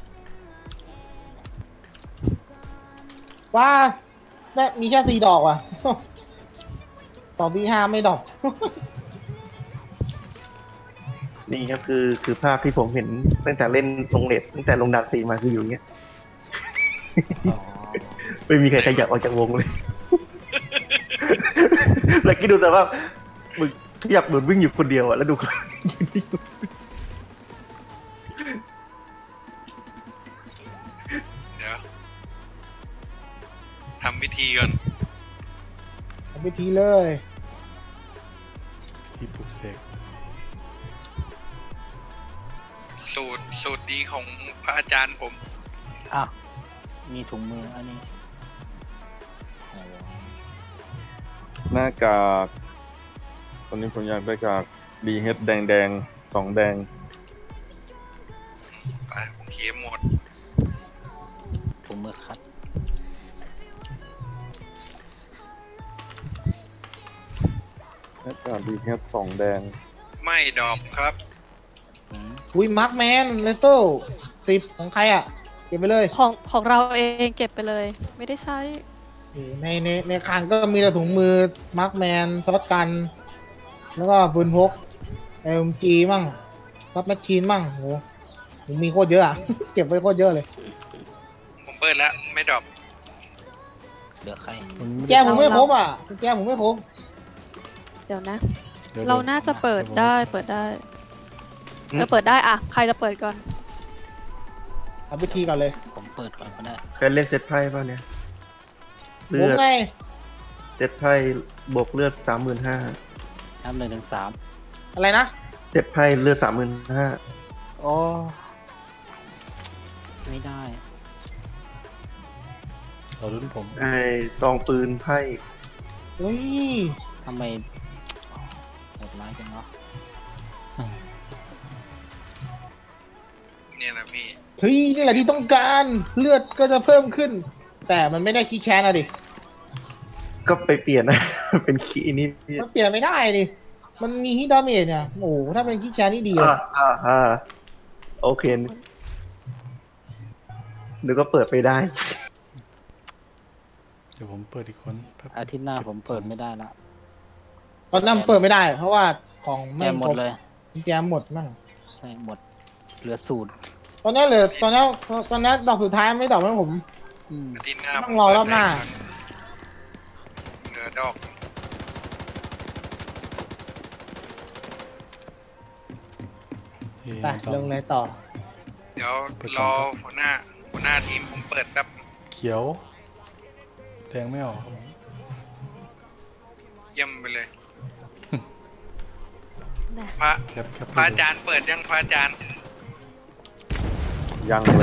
ว่าแม่มีแค่สี่ดอกว่ะ ต่อบีห้าไม่ดอกนี่ครับคือคือภาพที่ผมเห็นตั้งแต่เล่นลงเน็ตตั้งแต่ลงดันซีมาคืออยู่อย่างเงี้ยอ๋อไม่มีใครขยับออกจากวงเลย แล้วคิดดูแต่ว่ามึงขยับโดนวิ่งอยู่คนเดียวอะแล้วดูเขายืนนิ่งเดี๋ยวทำวิธีก่อนทำพิธีเลยที่ปลุกเสกสูตรสูตรดีของพระอาจารย์ผมอ่ะมีถุงมืออันนี้โอ้หน้ากากตอนนี้ผมอยากได้กากดีเฮดแดงแดงสองแดงไปผมเคมหมดถุงมือคัดหน้ากากดีเฮดสองแดงไม่ดอกครับอืมอุ้ยมาร์คแมนเลเฟิลสิบของใครอ่ะ เก็บไปเลยของของเราเองเก็บไปเลย ไม่ได้ใช้ในในในคลังก็มีแต่ถุงมือมาร์คแมนซอสกัน แล้วก็ปืนพกเอ็มจีมั่งซอสแมชชีนมั่งโหผมมีโคตรเยอะอ่ะ เก็บไว้โคตรเยอะเลยผมเปิดแล้วไม่ดอกเหลือใครแจผมไม่ครบอ่ะแจผมไม่ครบเดี๋ยวนะดี๋ยวเราน่าจะเปิดได้เปิดได้เออเปิดได้อะใครจะเปิดก่อนเอาพิธีก่อนเลยผมเปิดก่อนก็ได้เคยเล่นเซตไพ่ป่ะเนี่ยผเลืมอดไงเซตไพ่บวกเลือดสามหมื่นห้านับหนึ่งถึงสามอะไรนะเซตไพ่เลือดสามหมื่นห้าอ๋อไม่ได้เรารุ่นผมไอ้ซองปืนไพ่เฮ้ยทำไมโหดร้ายจังเนาะเนี่ยนะพี่เฮ้ยนี่แหละที่ต้องการเลือดก็จะเพิ่มขึ้น แต่มันไม่ได้คีย์แคนอะดิก็ไปเปลี่ยนนะ เป็นคีย์นี้มันเปลี่ยนไม่ได้ดิมันมีฮิตดาเมจเนี่ยโอ้โหถ้าเป็นคีย์แคนนี่ดีเลยอ่าอ่าอ่าโอเคนึกก็เปิดไปได้เดี๋ยวผมเปิดอีกคนแป๊บอาทิตย์หน้าผมเปิดไม่ได้ละตอนนั้นเปิดไม่ได้ เพราะว่าของแจไม่มหมครดบเลยแจมหมดมั่งใช่หมด เหลือศูนย์ตอนนี้เหลือตอนนี้ตอนนี้ดอกสุดท้ายไม่ดอกให้ผมอืมอาทิตย์หน้าต้องรอรอบหน้าเหลือดอกเอ๊ะไปลงเลยต่อเดี๋ยวรอหัวหน้าหัวหน้าทีมผมเปิดแป๊บเขียว แดงไม่ออกเยี่ยมไปเลยนะพระแคปแคปพระอาจารย์เปิดยังพระอาจารย์ยังเลย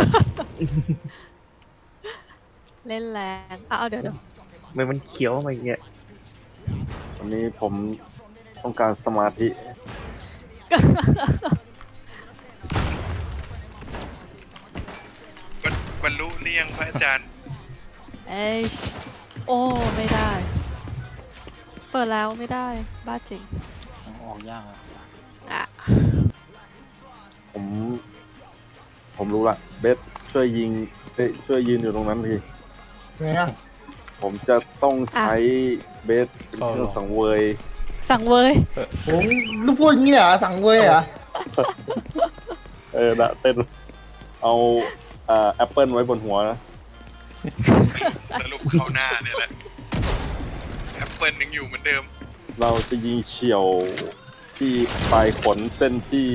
เล่นแรงอ่ะเอาเดี๋ยวเดี๋ยวไม่มันเขียวมาอย่างเงี้ยวันนี้ผมต้องการสมาธิบรรบรรลุหรือยังพระอาจารย์เอ้ยโอ้ไม่ได้ เปิดแล้วไม่ได้บ้าจริงยังออกยากอะอ่ะผม ผมรู้ละเบสช่วยยิงเอ้ยช่วยยืนอยู่ตรงนั้นทีเนี่ยผมจะต้องใช้เบสเป็นเครื่องสังเวยสั่งเวยผมลูกพูดอย่างนี้เหรอสั่งเว้ยเหรอเออนะเต้นเอาอ่าแอปเปิลไว้บนหัวนะสรุปเข้าหน้าเนี่ยแหละแอปเปิลยังอยู่เหมือนเดิมเราจะยิงเฉียวที่ปลายขนเส้นที่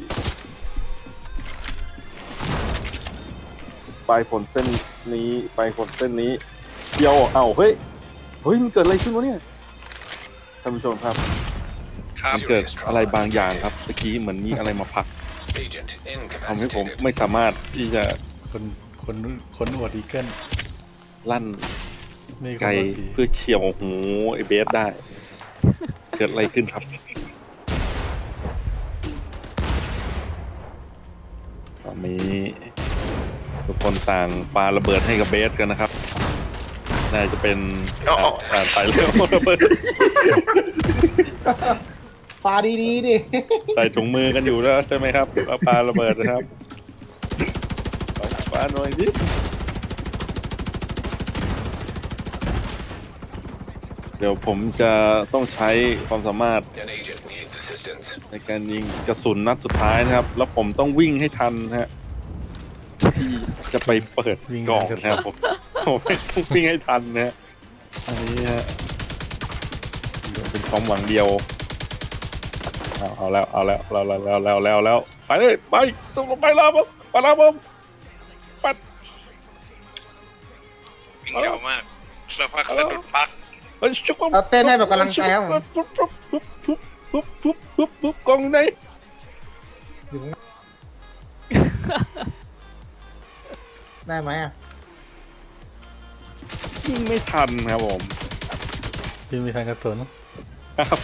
ปลายขนเส้นนี้ปลายขนเส้นนี้เฉียวเอ้าเฮ้ยเฮ้ยมันเกิดอะไรขึ้นวะเนี่ยท่านผู้ชมครับครับมันเกิดอะไรบางอย่างครับเมื่อกี้เหมือนมีอะไรมาผลักทำให้ผมไม่สามารถที่จะคนคนคนอวดอีเกิลลั่นไม่คนไกลอวดดีเพื่อเฉียวหูไอเบสได้ เกิดอะไรขึ้นครับตอนนี้ทุกคนต่างปาระเบิดให้กับเบสกันนะครับน่าจะเป็นการไปเรื่องระเบิดปาดีๆดิใส่ถุงมือกันอยู่แล้วใช่ไหมครับเอาปาระเบิดนะครับปาหน่อยสิเดี๋ยวผมจะต้องใช้ความสามารถในการยิงกระสุนนัดสุดท้ายนะครับ แล้วผมต้องวิ่งให้ทันนะฮะที่จะไปเปิดกล่องนะครับผมผมต้องวิ่งให้ทันนะฮะอันนี้ฮะเป็นความหวังเดียวเอาเอาแล้วเอาแล้วเอาแล้วแล้วแล้วแล้วแล้วไปเลยไปต้องลงไปแล้วผมไปแล้วผมปัดวิ่งเร็วมากสักพักสะดุดปักเราเต้นให้แบบกำลังใจครับผมปุ๊บปุ๊บปุ๊บปุ๊บปุ๊บปุ๊บปุ๊บปุ๊บกองไหนได้ไหมอ่ะยิงไม่ทันครับผมยิงไม่ทันกระสุนครับ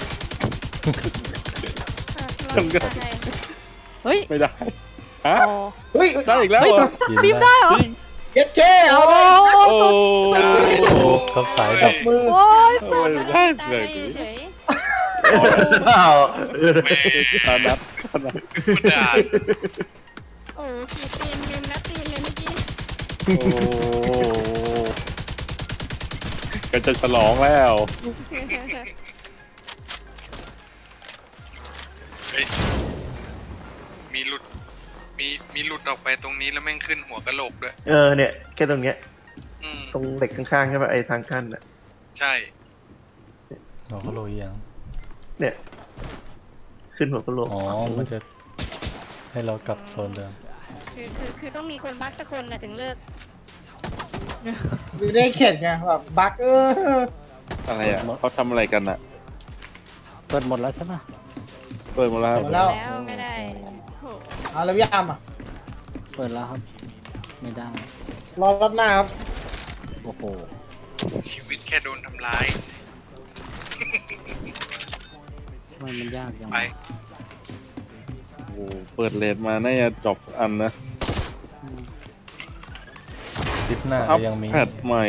ทำกันเฮ้ยไม่ได้ฮะอ๋อเฮ้ยได้อีกแล้วเหรอบีมได้เหรอเย็ดเจ้เอาโอ้เลยโอ้เขาสายดับมือโอ้ยโอ้ยได้เลยเฉยอ้าวตานัดตานัดคุณด่าโอ้กี่ตีนลืมนัดตีนเลยเมื่อกี้โอ้ก็จะฉลองแล้วเฮ้ยมีหลุดมีมีหลุดออกไปตรงนี้แล้วแม่งขึ้นหัวกะโหลกด้วยเออเนี่ยแค่ตรงเนี้ยอืมตรงเหล็กข้างๆใช่ไหมไอ้ทางกั้นอ่ะใช่เราก็โรยยังเนี่ย ขึ้นหัวกะโหลกอ๋อมันจะให้เรากลับโซนเดิมคือคือคือต้องมีคนบักสักคนนะถึงเลิกได้เข็ดไงแบบบั๊กเอออะไรอ่ะเขาทำอะไรกันอ่ะเปิดหมดแล้วใช่ไหมเปิดมาแล้วหมดแล้วแล้วไม่ได้โหเอาแล้วพี่อามอ่ะเปิดแล้วครับ ไม่ได้รอรอบหน้าครับโอ้โหชีวิตแค่โดนทำร้ายทำไมมันยากจังไปโอ้เปิดเลนมาน่าจะจบอันนะคลิปหน้าอัพก็ยังมีแพทใหม่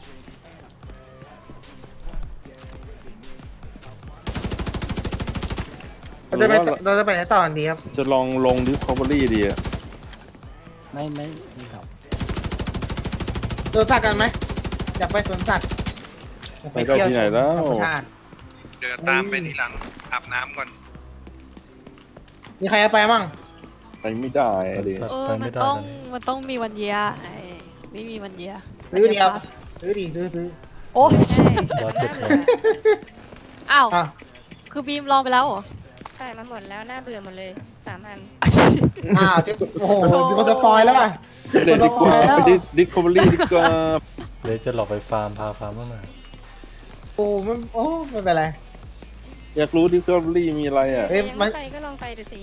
เราจะไปเราจะไปไหนต่อดีครับจะลองลงดิสคัฟเวอรี่ดีอ่ะไม่ไม่ไม่ครับสวนสัตว์กันไหมอยากไปสวนสัตว์อยากไปได้ที่ไหนแล้วธรรมชาติเดี๋ยวตามไปทีหลังอาบน้ำก่อนมีใครจะไปมั่งไปไม่ได้ดิเออไปมัไม่นได้ต้องตอนนี้มันต้องมีวันเยียไอ้ไม่มีวันเยียซื้อดีครับซื้อดีซื้อซื้อโอ้ยรอเจ็ดเลยอ้าวอ่ะคือบีมลองไปแล้วเหรอใช่มาหมดแล้วน่าเบื่อหมดเลยสามอันอ้าวเจ๊โอ้โหมีคนสปอยแล้วป่ะเดี๋ยวดีกว่าไปดิดิสคัฟเวอรี่ดีกว่าเดี๋ยวจะหลอกไปฟาร์มพาฟาร์มบ้างหน่อยโอ้ไม่โอ้ไม่เป็นไรอยากรู้ดิสคัฟเวอรี่มีอะไรอ่ะเอ้ยยังมันไม่ไปก็ลองไปดูสิ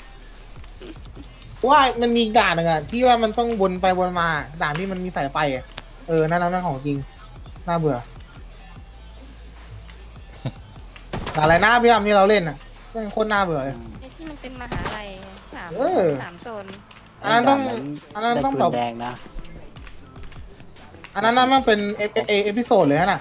ว่ามันมีด่านหนึ่งอะที่ว่ามันต้องวนไปวนมาด่านที่มันมีสายไฟอะเออนั่นนั่นของจริงน่าเบื่อด่านอะไรน่าพี่อามที่เราเล่นอะเป็นโคตรน่าเบื่อเลยไอ้ที่มันเป็นมหาลัยสามเออสามโซนอันนั้นต้องอันนั้นได้ต้องปืแบนบแดงนะอันนั้นนั่นมันเป็นเอเอเอเอพิโซดเลยนะ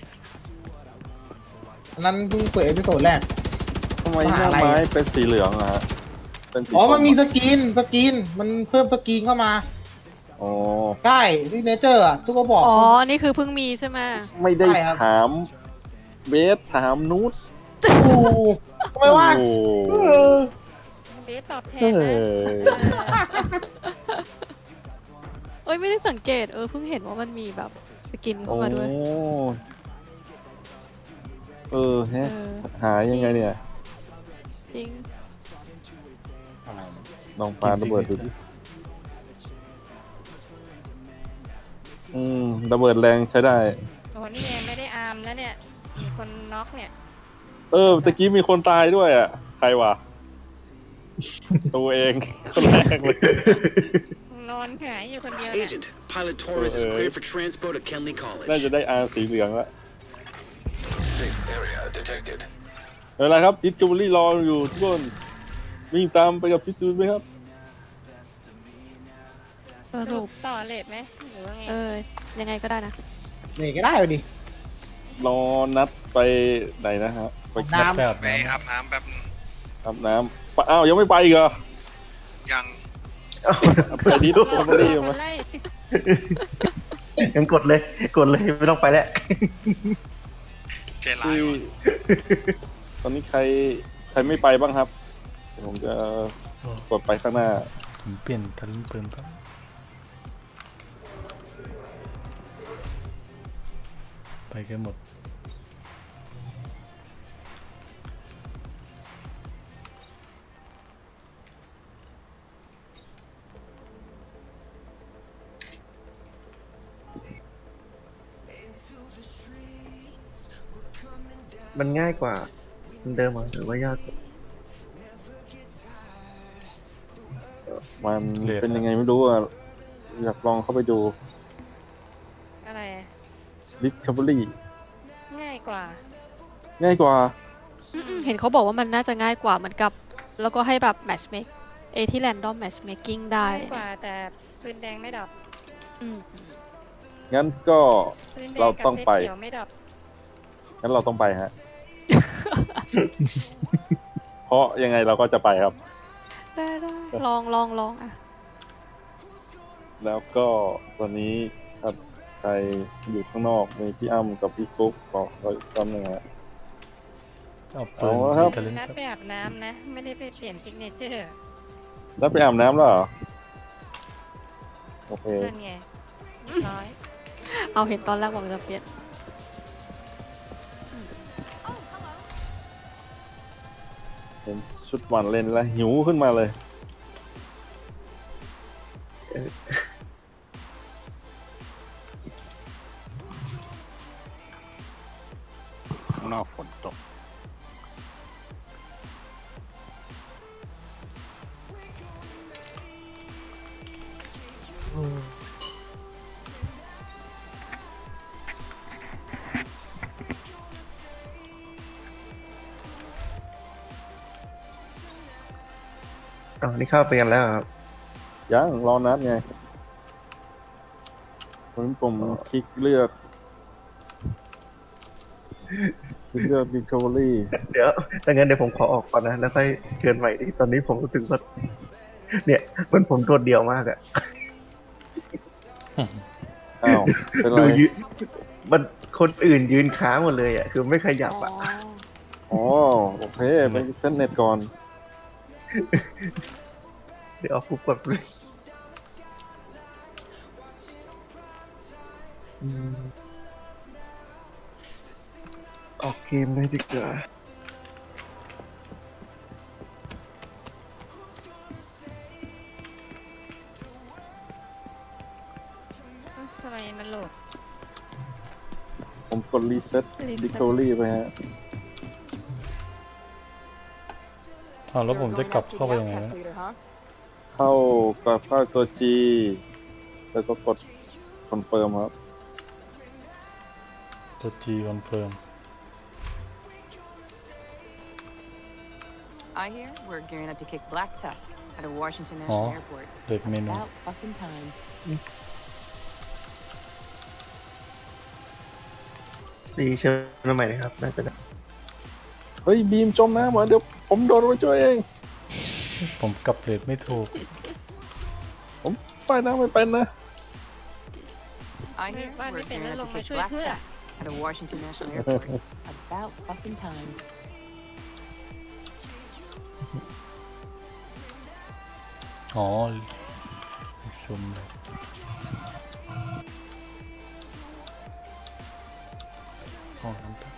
อันนั้นเพิ่งเปิดเอพิโซดแรกทำไมหน้าไม้เป็นสีเหลืองอะฮะเป็นสีอ๋อมันมีสกินสกินมันเพิ่มสกินเข้ามาอ๋อใช่ที่เนเจอร์อะทุกก็บอกอ๋อ นี่คือเพิ่งมีใช่ไหมไม่ได้ใช่ครับถามเบสถามนูตโอ้ทำไมว่าโอ้เออเบสตอบแทเอนนะอเอ้ยไม่ได้สังเกต เออเพิ่งเห็นว่ามันมีแบบสกินเข้ามาด้วยโอ้เออเอฮะอหายังไงเนี่ยจริงอะไรลองปาระเบิดดูดิอืมระเบิดแรงใช้ได้โอ้โหนี่ไงไม่ได้อาร์มแล้วเนี่ย มีคนน็อกเนี่ยเออตะกี้มีคนตายด้วยอ่ะ ใครวะ ตัวเองคนแรกเลยนอนหายอยู่คนเดียวเนี่ย Agent, Pilot Torres is cleared for transport to Kenley น่า College. จะได้อาร์สีเหลืองแล้ว Safe area detected. เวลาครับดิสคัฟเวอรี่รออยู่ทุกคนวิ่งตามไปกับพี่จูนไหมครับสรุปต่อเลทไหมหรือว่าไงเออ ยังไงก็ได้นะนี่ก็ได้ไปดิรอนัดไปไหนนะฮะไปน้ำแปดไปนะอาบน้ำแป๊บนึงอาบน้ำปะอ้าวยังไม่ไปอีกเหรอยังไปดิสคัฟเวอรี่รอมาคนไล่ยังกดเลย กดเลยไม่ต้องไปแล้วใจร้ายที่ว่ะตอนนี้ใครใครรไม่ไปบ้างครับเดี๋ยวผมจะกดไปข้างหน้าผมเปลี่ยนทะลุปืนครับไปกันหมดมันง่ายกว่าเดิมหรือว่ายากกว่ามันเป็นยังไงไม่รู้อ่ะอยากลองเข้าไปดูอะไร Discovery ง่ายกว่าง่ายกว่าอืมๆเห็นเขาบอกว่ามันน่าจะง่ายกว่าเหมือนกับ แล้วก็ให้แบบ match make เอที่ random matchmaking ได้ง่ายกว่าแต่ปืนแดงไม่ดับอืมงั้นก็ปืนแดงเรากับต้องเซตไปเขียวไม่ดับงั้นเราต้องไปฮะ เพราะยังไงเราก็จะไปครับได้ได้ลองลองลองอ่ะแล้วก็ตอนนี้ครับใครอยู่ข้างนอกมีพี่อ้ำกับพี่กุ๊กบอกเราอีกตอนหนึ่งฮะเอาปืนเอาละครับทะลุนัดไปอาบน้ำนะ ไม่ได้ไปเปลี่ยนซิกเนเจอร์แล้วไปอาบน้ำแล้วเหรอโอเคนั่นไงร้อยเอาเห็นตอนแรกบอกจะเปลี่ยนเห็นชุดวันเล่นแล้วหิวขึ้นมาเลยข้างนอกฝนตกอ๋อนี่เข้าไปกันแล้วครับยังรอนัดไงผมผมคลิกเลือกคลิกเลือก Discovery เดี๋ยวถ้างั้นเดี๋ยวผมขอออกก่อนนะแล้วค่อยเชิญใหม่ดิตอนนี้ผมรู้สึกว่าเนี่ยมันผมโดดเดี่ยวมากอะอ้าวเป็นไรดูยืนมันคนอื่นยืนค้างหมดเลยอะคือไม่ขยับอะอ๋อโอเคไปเซ็นเน็ตก่อนเดี๋ยวเอาปุ๊บกดเลยอืมออกเกมเลยดีกว่าทำไมมันโหลดผมกดรีเซ็ต Discovery ไปฮะเอาแล้วผมจะกลับเข้าไปยังไงนะเข้ากับเข้าตัว G แล้วก็กดคอนเฟิร์มครับตัว G confirm I hear we're gearing up to kick Black Tusk out of Washington อ๋อ National Airport. เด็กเมนู About fucking time. ซีเชิญมาใหม่นะครับน่าจะได้เฮ้ยบีมจมน้ำเหรอเดี๋ยวผมโดดไปช่วยเองผมกลับเลทไม่ถูกผมว่ายน้ำไม่เป็นนะ I hear Why we're did they gearing up let to me kick shoot Black her? Tusk out of Washington National Airport. About fucking time. อ๋อซุ่มเลยห้องน้ำตา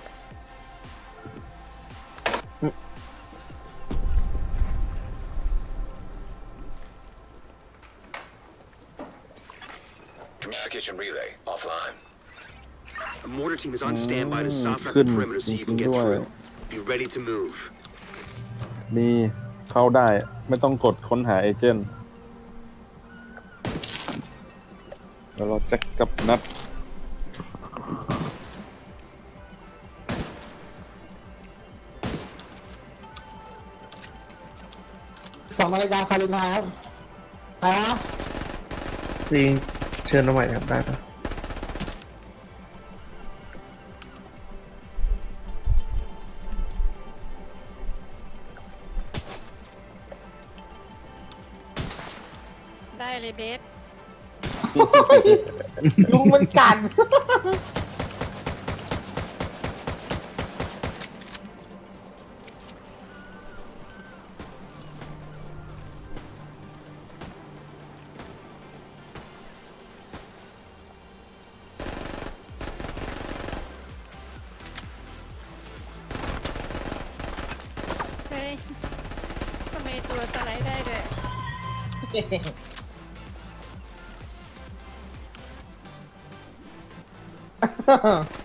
Communication relay offline. A mortar team is on standby to Mm, soft lock the couldn't perimeter so you can get do it. through. Be ready to move. นี่เข้าได้ไม่ต้องกดค้นหาเอเจนต์เดี๋ยวเราแจ็คกับนัดสองนาฬิกาคารินายครับไปนะซีเชิญมาใหม่ครับได้ปะได้เลยเบสลุงมันกันช้ได้ด้วยฮ่าฮ่า